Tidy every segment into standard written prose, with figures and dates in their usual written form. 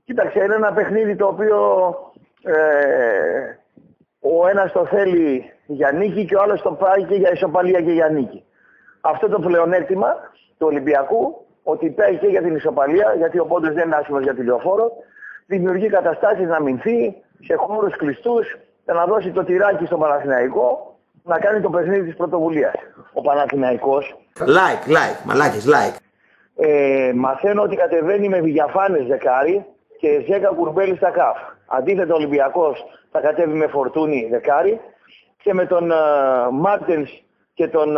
Κοίταξε, είναι ένα παιχνίδι το οποίο ο ένας το θέλει για νίκη και ο άλλος το πάει και για ισοπαλία και για νίκη. Αυτό το πλεονέκτημα του Ολυμπιακού, ότι πάει και για την ισοπαλία, γιατί ο πόντος δεν είναι άσχημος για τη Λεωφόρο, δημιουργεί καταστάσεις να μηνθεί σε χώρους κλειστούς και να δώσει το τυράκι στον Παναθηναϊκό να κάνει το παιχνίδι της πρωτοβουλίας. Ο Παναθηναϊκός. Μαλάκες, like. Μαθαίνω ότι κατεβαίνει με Βηγιαφάνες δεκάρι και Ζέκα Κουρμπέλη στα ΚΑΦ. Αντίθετα ο Ολυμπιακός θα κατέβει με Φορτούνη δεκάρι και με τον Μάρτενς και τον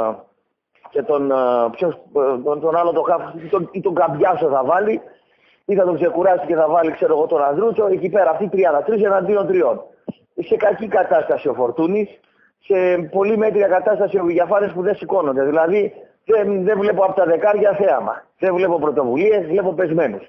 άλλο το ΚΑΦ ή τον Καμπιάσο θα βάλει ή θα τον ξεκουράσει και θα βάλει ξέρω εγώ τον Ανδρούτσο. Εκεί πέρα αυτοί 3-3 εναντίον 3. Σε κακή κατάσταση ο Φορτούνης, σε πολύ μέτρια κατάσταση ο Βηγιαφάνες που δεν σηκώνονται. Δηλαδή δεν βλέπω από τα δεκάρια θέαμα. Δεν βλέπω πρωτοβουλίες, βλέπω πεσμένους.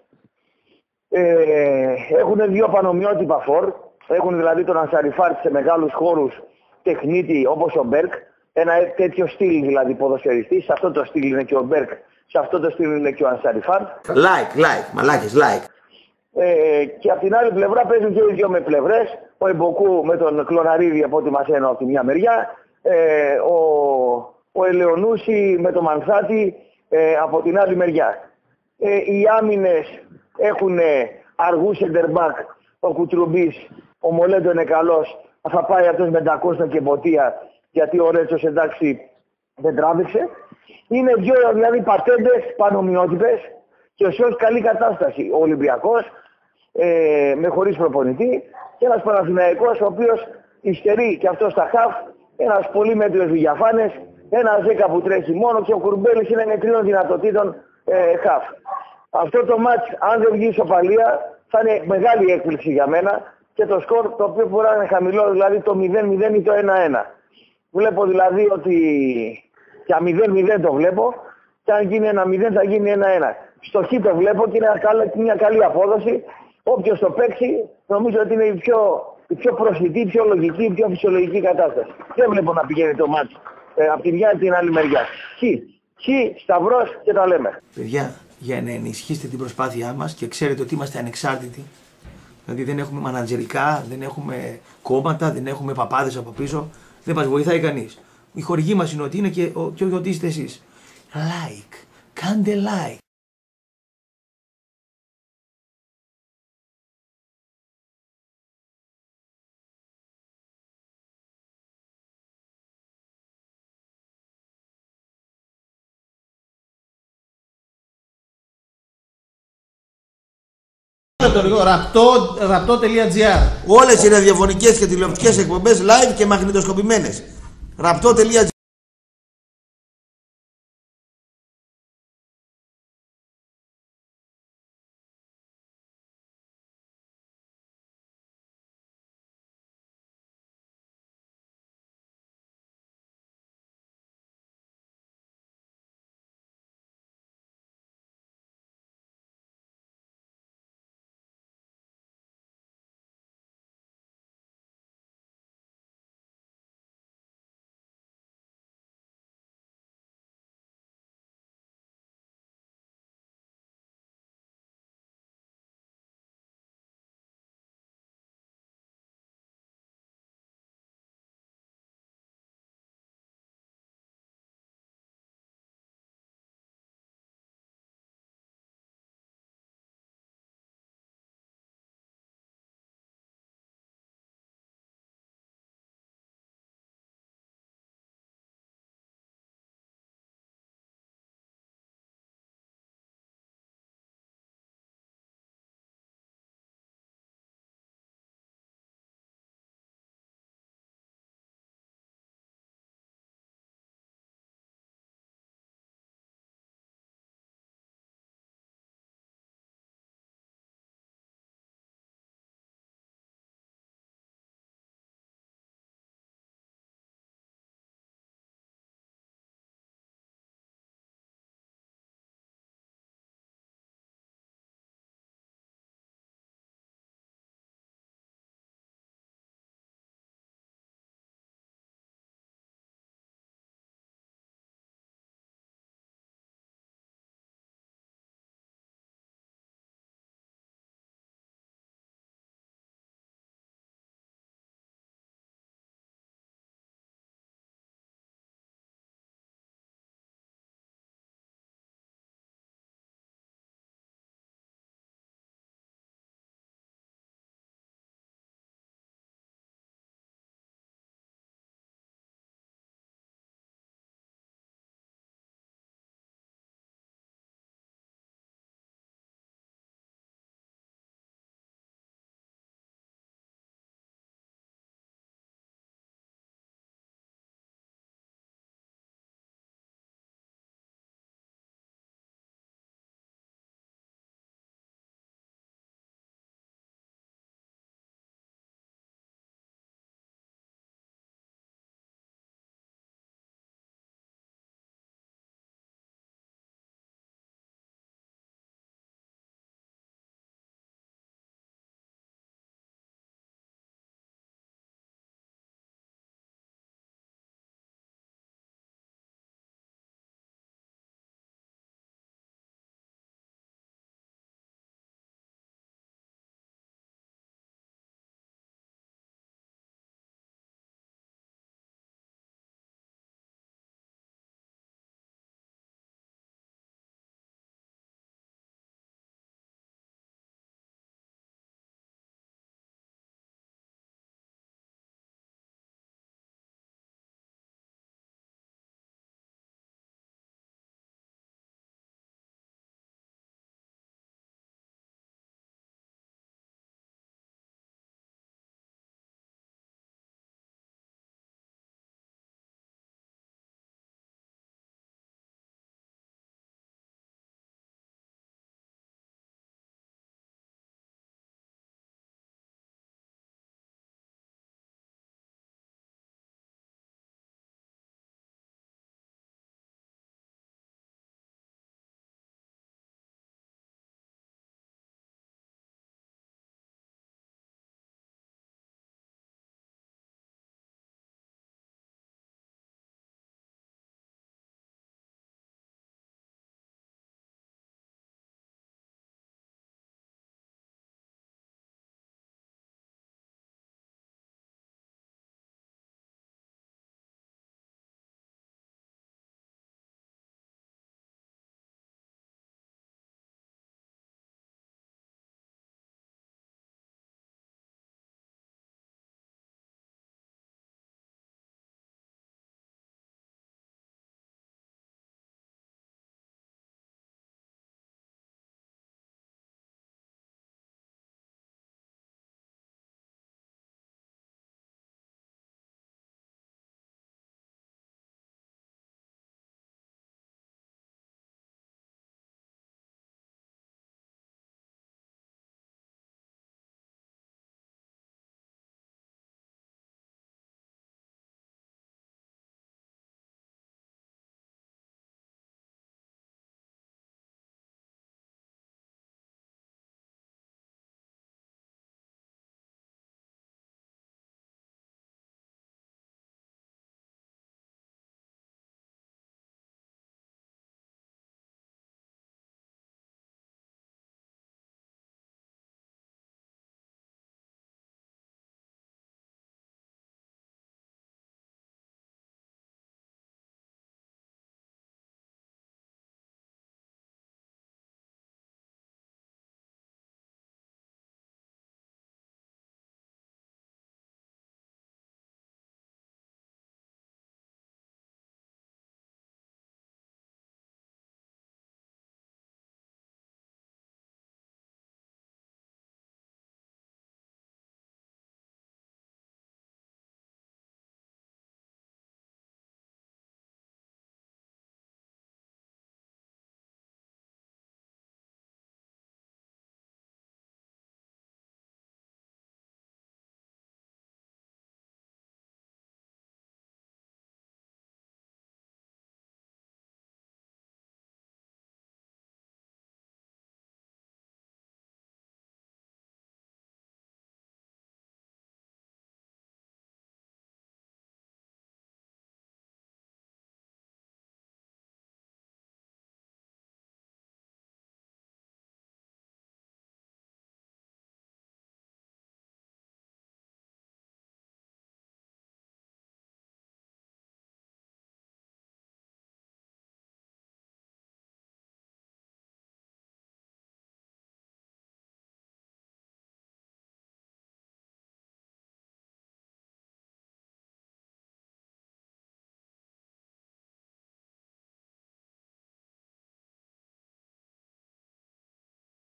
Έχουν δύο πανομοιότυπα φορ. Έχουν δηλαδή τον Ανσαριφάρτ σε μεγάλους χώρους τεχνίτη όπως ο Μπέρκ. Ένα τέτοιο στυλ δηλαδή ποδοσφαιριστής. Σε αυτό το στυλ είναι και ο Μπέρκ. Σε αυτό το στυλ είναι και ο Ανσαριφάρτ. Μαλάκες, like. Και από την άλλη πλευρά παίζουν και οι δύο με πλευρές. Ο Εμποκού με τον Κλωναρίδη από ό,τι μαθαίνω από τη μια μεριά. Ο Ελεονούση με τον Μανθάτη από την άλλη μεριά. Οι άμυνες έχουν αργού σεντερμπακ, ο Κουτρουμπής, ο Μολέντο είναι καλός, θα πάει αυτός με Ντακώστα και Μποτία γιατί ο Ρέτσος εντάξει δεν τράβηξε. Είναι δύο δηλαδή πατέντες πανομοιότυπες και ο Σιός καλή κατάσταση. Ο Ολυμπιακός με χωρίς προπονητή και ένας Παναθηναϊκός ο οποίος υστερεί και αυτό στα χαφ, ένας πολύ μέτριος Βηγιαφάνες, ένα Ζέκα που τρέχει μόνο και ο Κουρμπέλης είναι νεκρίνων δυνατοτήτων χαφ. Αυτό το μάτς, αν δεν βγει ισοπαλία, θα είναι μεγάλη έκπληξη για μένα και το σκορ το οποίο μπορεί να είναι χαμηλό, δηλαδή το 0-0 ή το 1-1. Βλέπω δηλαδή ότι για 0-0 το βλέπω και αν γίνει 1-0 θα γίνει 1-1. Στο χ το βλέπω και είναι μια καλή απόδοση. Όποιος το παίξει νομίζω ότι είναι η πιο προσιτή, η πιο λογική, η πιο φυσιολογική κατάσταση. Δεν βλέπω να πηγαίνει το μάτς από τη μια ή την άλλη μεριά. Χ, σταυρός και τα λέμε. Παιδιά, για να ενισχύσετε την προσπάθειά μας και ξέρετε ότι είμαστε ανεξάρτητοι. Δηλαδή δεν έχουμε μανατζερικά, δεν έχουμε κόμματα, δεν έχουμε παπάδες από πίσω. Δεν μας βοηθάει κανείς. Η χορηγή μας είναι ότι είναι και ότι είστε εσείς. Like, κάντε like. Ραπτό.gr. Όλες οι ραδιοφωνικές και τηλεοπτικές εκπομπές live και μαγνητοσκοπημένες. Ραπτό.gr.